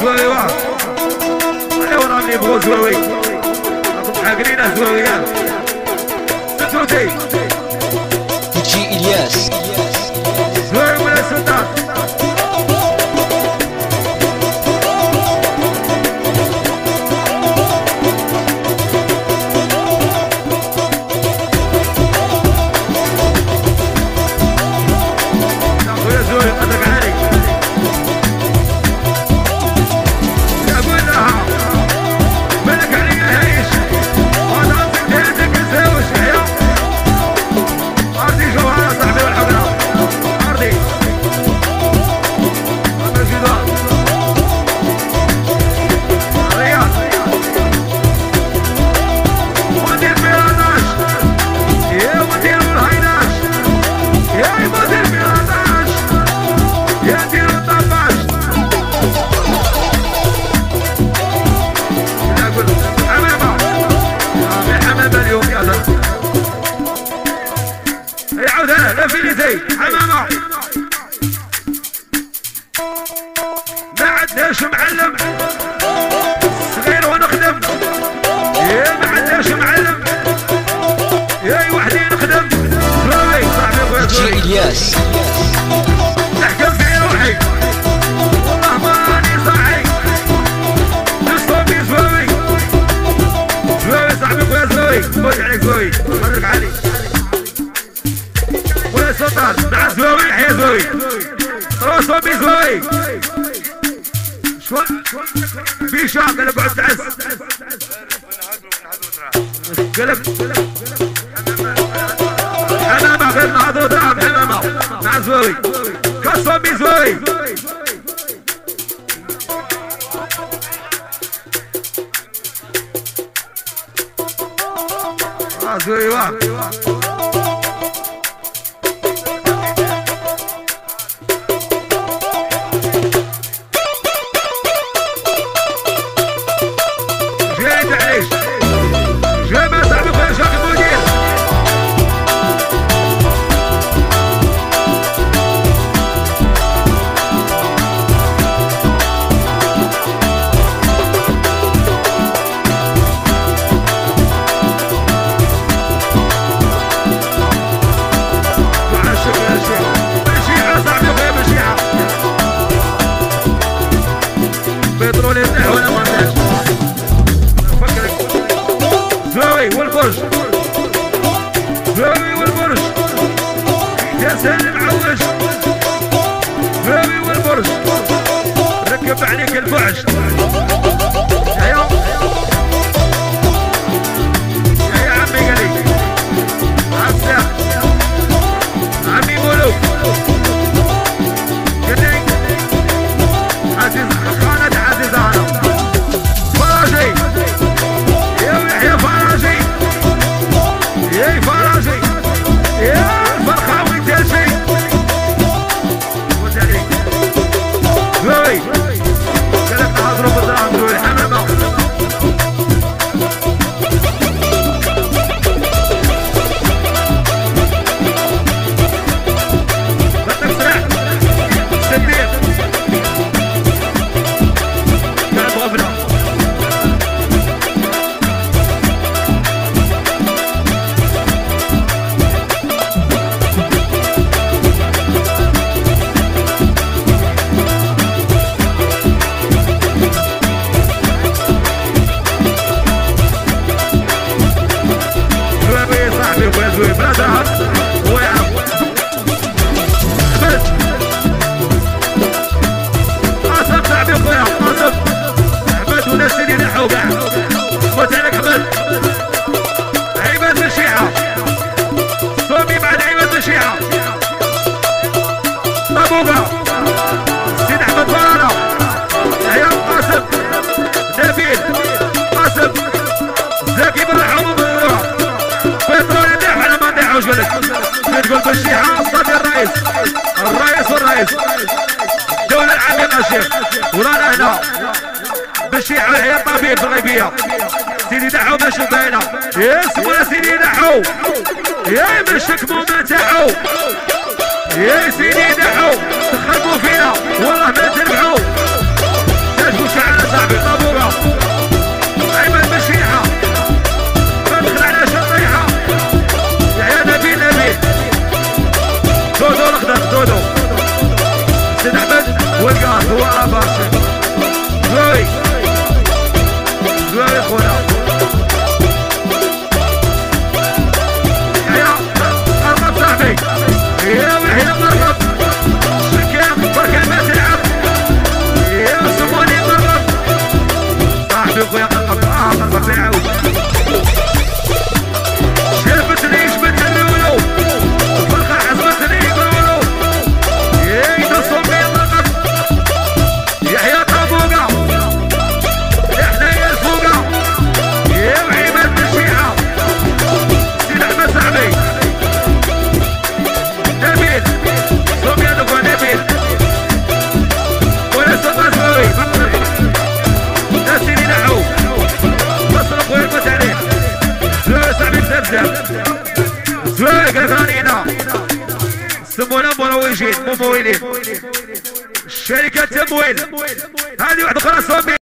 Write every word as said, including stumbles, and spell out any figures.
زواوي واه ايوا راه اللي بغوا زواوي راكم حاقرين زواويات ستوتي تجي الياس زواوي ولا سلطان حمامة ما عندناش معلم صغير ونخدم يا ما عندناش معلم يا وحدي نخدم زواوي صاحبي خويا تجي الياس نحكم في روحي والله ماني صاحي نصوبي زواوي زواوي صاحبي خويا زواوي فوت عليك زواوي مبروك عليك سلطان مع زواوي حيا زواوي روسو بزواوي شو بيشا قلب بعد تعس قلب حمامة غير نهضو دراهم حمامة مع زواوي كسو بزواوي اه زواوي واه والبرج زواوي والبرج يا سالم عوج زواوي والبرج ركب عليك الفعش ايوا يا عمي قالي عساق عمي مولوك قالي عزيز خانة عزيز انا فراجي يا يحيى فراجي يا فراجي يا فرخاوي تاشي وتعليك زواوي قالك نهضرو بالدراهم زواوي الحمامة بدك سرح سدير قلب غفلة زواوي بلا ذهب ويعرف حمد قاسم صاحبي خويا قاسم حمد وناس اللي نحو كاع فوت عليك حمد عباد الشيعة صومي بعد عباد الشيعة طابوقة سيد احمد فرانا يحيى قاسم نبيل قاسم زكي بالرحوم بالروح بترول على ما نحوش بالك تقول بالشيعة صدي الرئيس الرئيس والرئيس دولة العامل الشيخ ورانا هنا بالشيعة هي الطبيب بالغيبية سيدي دحو ما شفينا يس ولا سيدي دحو يا مشك مو ما تاعو يا سيدي دحو تخربوا فينا والله ما تربحوا تشوفوا والقاس هو اباسي زوي زوي خونا يا مرقب صاحبي يا وحيد مرقب شكام بركان ما تلعب يا سموني مرقب صاحبي خويا مرقب اه مرقب يعاود شافتني ايش بتهرولو الفرقة حسبتني يقولو يا يتصمي مرقب يحيى طابوقة احنا يا الفوقة يا وعيبات الشيعة سيد احمد صاحبي نبيل صوم يدك ونبيل ولا سبع سوري ناس اللي نعو مصرف ويربط عليه زوي صاحبي بزبزب زوي قرانينا سمونا مروجين ممولين شركة تمويل هذه واحدة خلاص